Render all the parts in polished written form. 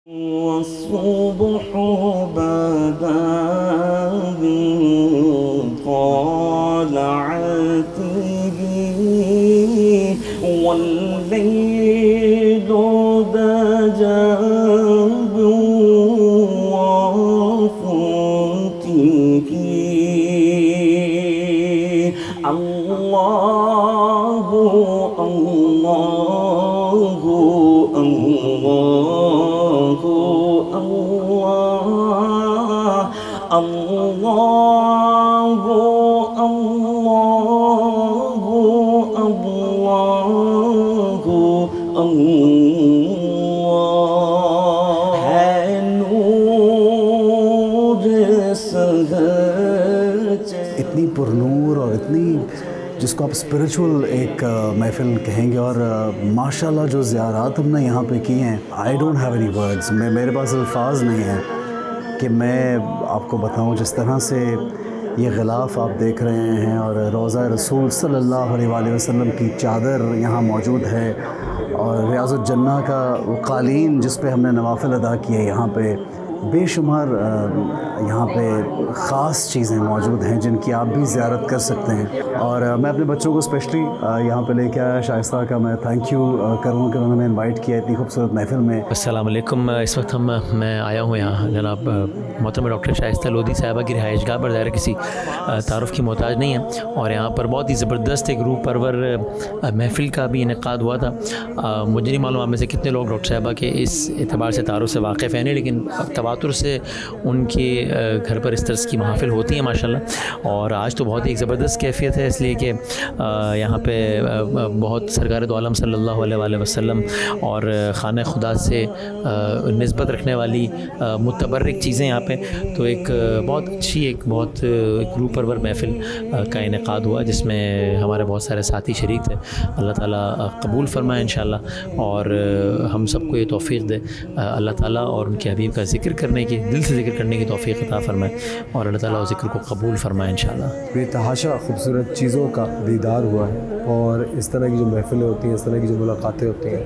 والصبح بدا من طلعته والليل دجى بوافته الله الله الله الله الله الله الله है नूर सहज इतनी पुरनूर और इतनी जिसको आप स्पिरिचुअल एक महफ़िल कहेंगे और माशाल्लाह जो ज़ियारात हमने यहाँ पे की हैं, I don't have any words, मेरे पास अल्फाज नहीं हैं कि मैं आपको बताऊँ। जिस तरह से ये ग़िलाफ़ आप देख रहे हैं और रोज़ा रसूल सल्लल्लाहु अलैहि वसल्लम की चादर यहाँ मौजूद है और रियाज़ुल जन्ना का वो क़ालीन जिस पे हमने नवाफ़िल अदा किए, यहाँ पे बेशुमार यहाँ पे ख़ास चीज़ें मौजूद हैं जिनकी आप भी ज़ियारत कर सकते हैं। और मैं अपने बच्चों को स्पेशली यहाँ पे लेके आया, शाइस्ता का मैं थैंक यू करूँगा कि उन्होंने इनवाइट किया इतनी खूबसूरत महफ़िल में। अस्सलाम वालेकुम। इस वक्त मैं आया हूँ यहाँ जनाब मोहतरम डॉक्टर शाइस्ता लोधी साहिबा की रिहाइशगाह पर। ज़ाहिर किसी तारुफ़ की मोहताज नहीं है और यहाँ पर बहुत ही ज़बरदस्त एक रूह परवर महफ़िल का भी इनेकाद हुआ था। मुझे नहीं मालूम आप में से कितने लोग डॉक्टर साहिबा के इस एतबार से तारुफ़ से वाक़िफ़ हैं, लेकिन तवातुर से उनके घर पर इस तरह की महफ़िल होती है माशाल्लाह। और आज तो बहुत ही एक ज़बरदस्त कैफ़ियत है, इसलिए कि यहाँ पे बहुत सरकार दो आलम सल्लल्लाहु अलैहि वसल्लम और खाना खुदा से निस्बत रखने वाली मुतबर्रिक चीज़ें यहाँ पे, तो एक बहुत अच्छी एक रूह परवर महफ़िल का इनेकाद हुआ जिसमें हमारे बहुत सारे साथी शरीक थे। अल्लाह ताला कबूल फरमाए इंशाअल्लाह और हम सबको ये तौफ़ीक़ दे अल्लाह ताला और उनके हबीब का ज़िक्र करने की, दिल से ज़िक्र करने की तौफ़ीक़ अता फ़रमाए और अल्लाह ताला उस ज़िक्र को कबूल फ़रमाए इंशाअल्लाह। बेतहाशा खूबसूरत चीज़ों का दीदार हुआ है और इस तरह की जो महफ़िलें होती हैं, इस तरह की जो मुलाकातें होती हैं,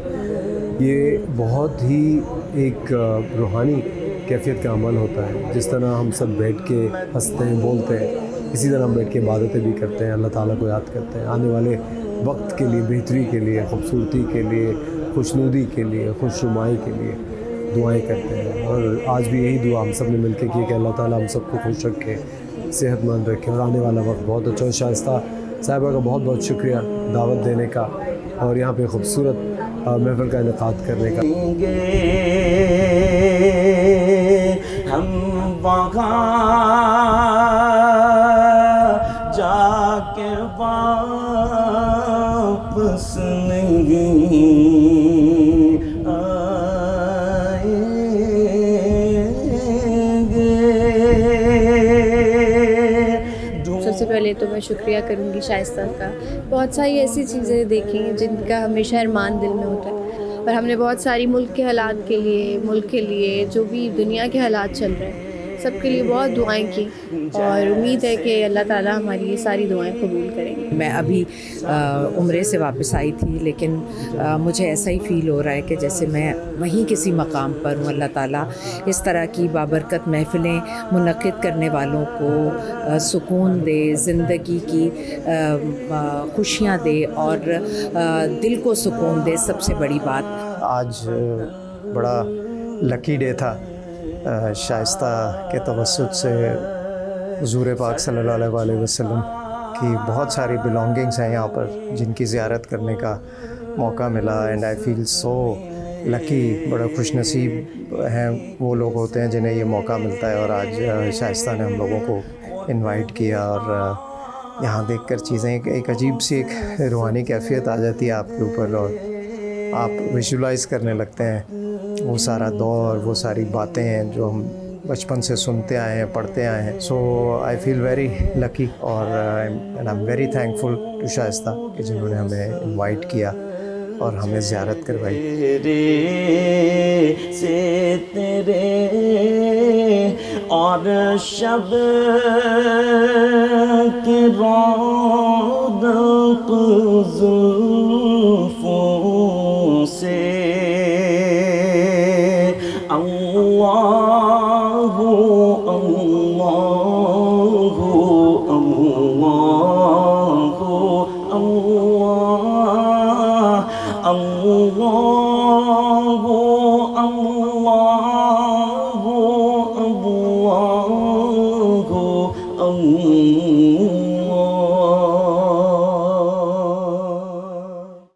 ये बहुत ही एक रूहानी कैफियत का अमल होता है। जिस तरह हम सब बैठ के हंसते हैं, बोलते हैं, इसी तरह हम बैठ के इबादतें भी करते हैं, अल्लाह ताला को याद करते हैं, आने वाले वक्त के लिए, बेहतरी के लिए, खूबसूरती के लिए, खुशनुदी के लिए, खुशनुमाई के लिए दुआएं करते हैं। और आज भी यही दुआ हम सब ने मिलकर की कि अल्लाह ताला हम सबको खुश रखे, सेहतमंद रखे और आने वाला वक्त बहुत अच्छा। शाइस्ता साहिबा का बहुत बहुत शुक्रिया दावत देने का और यहाँ पे खूबसूरत महफ़िल का इनेकाद करने का। हम वहाँ जाके वापस नहीं सबसे पहले तो मैं शुक्रिया करूँगी शाइस्ता का। बहुत सारी ऐसी चीज़ें देखी जिनका हमेशा अरमान दिल में होता है और हमने बहुत सारी मुल्क के हालात के लिए, मुल्क के लिए, जो भी दुनिया के हालात चल रहे हैं, सबके लिए बहुत दुआएं की और उम्मीद है कि अल्लाह ताला हमारी ये सारी दुआएं कबूल करेंगे। मैं अभी उम्रे से वापस आई थी, लेकिन मुझे ऐसा ही फ़ील हो रहा है कि जैसे मैं वहीं किसी मकाम पर हूँ। अल्लाह ताला इस तरह की बाबरकत महफ़िलें मुनक़्क़िद करने वालों को सुकून दे, ज़िंदगी की खुशियाँ दे और दिल को सुकून दे। सबसे बड़ी बात आज बड़ा लकी डे था, शाइस्ता के तवस्सुत से हुज़ूर पाक सल्लल्लाहु अलैहि वसल्लम की बहुत सारी बिलोंगिंग्स हैं यहाँ पर जिनकी ज़ियारत करने का मौका मिला। And I feel so lucky, बड़ा खुशनसीब हैं वो लोग होते हैं जिन्हें ये मौका मिलता है। और आज शाइस्ता ने हम लोगों को इनवाइट किया और यहाँ देखकर चीज़ें एक अजीब सी एक रूहानी कैफियत आ जाती है आपके ऊपर और आप विजुलाइज़ करने लगते हैं वो सारा दौर, वो सारी बातें हैं जो हम बचपन से सुनते आए हैं, पढ़ते आए हैं। So I feel very lucky और and I am very thankful to Shaista कि जिन्होंने हमें इनवाइट किया और हमें ज़ियारत करवाई। से तेरे और शब के रौनक जुल्फों से अल्लाहु अल्लाहु अल्लाहु अल्लाह अल्लाहु अल्लाहु अल्लाहु अल्लाह